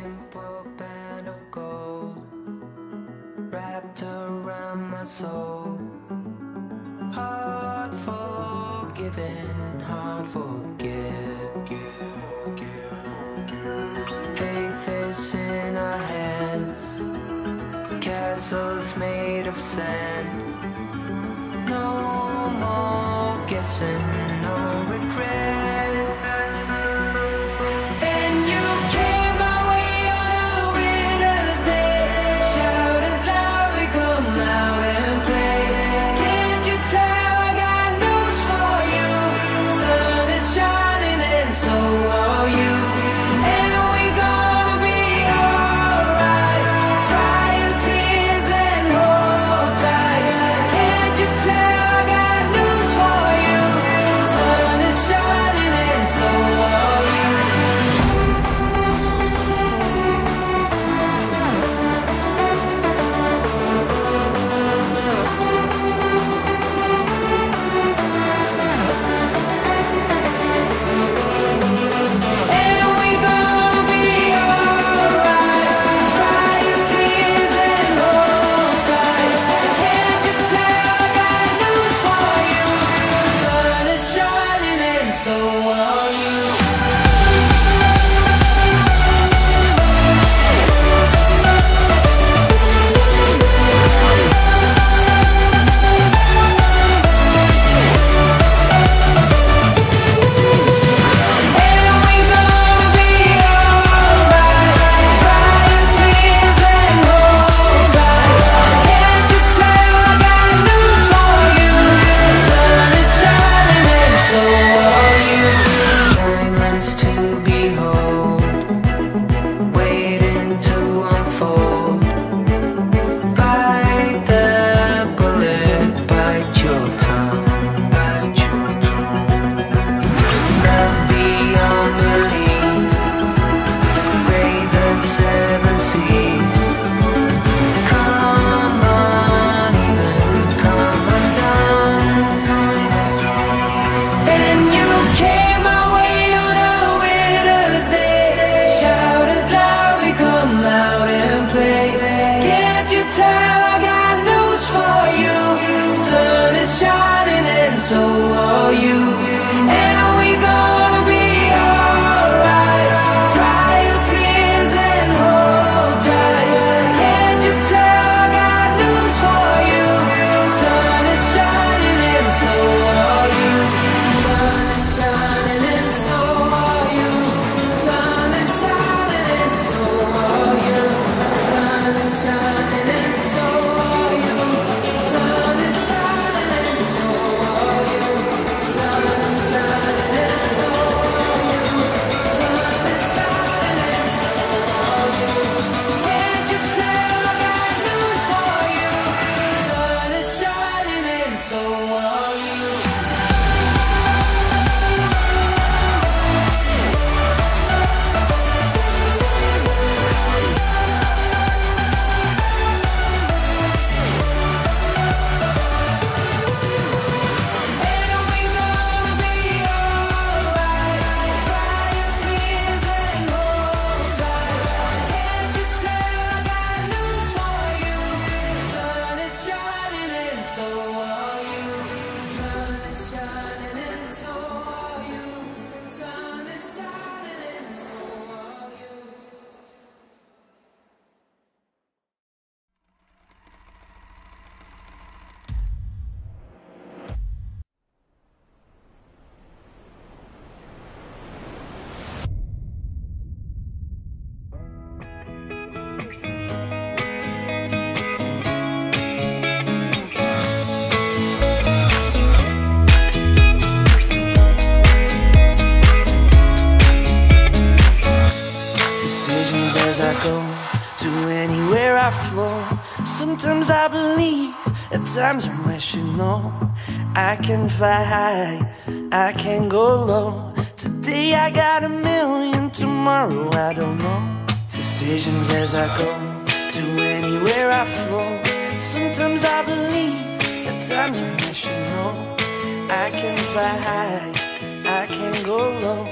simple band of gold wrapped around my soul. Hard forgiven, hard forget. Faith is in our hands, castles made of sand. No more guessing, no regrets. Then you came my way on a winter's day. Shouted loudly, come out and play. Can't you tell I got news for you? Sun is shining and so are you. And we gonna be alright. Dry your tears and hold tight. Can't you tell I got news for you? Sun is shining and so are you. And we gonna be alright. Dry your tears and hold tight. Can't you tell I got news for you? Sun is shining and so are you. And we gonna be alright. Dry your tears and hold tight. Can't you tell I got news for you? Sun is shining and so are you. Diamonds to behold, waiting to unfold. Bite the bullet, bite your tongue. Love beyond belief, braid the seven seas. Come uneven, come undone. Then you came my way on a winter's day. Shouted loudly, come out and play. Can't you tell I got news for you? Sun is shining and so are you. And we gonna be alright. Dry your tears and hold tight. Can't you tell I got news for you? Sun is shining and so are you. Sun is shining and so are you. Sun is shining and so are you. Sun is shining and so are you. Sun is shining and so are you. Sun is shining and so are you. Sun is shining and so are you. Can't you tell I got news for you? Sun is shining and so are you. And we gonna be alright. Dry your tears and hold tight. Can't you tell I got news for you? Sun is shining and so are you. Sun is shining and so are you. Sun is shining and so are you. Decisions as I go to anywhere I flow. Sometimes I believe, at times I'm rational. I can fly high, I can go low. Today I got a million, tomorrow I don't know. Decisions as I go to anywhere I flow. Sometimes I believe, at times I'm rational. I can fly high, I can go low.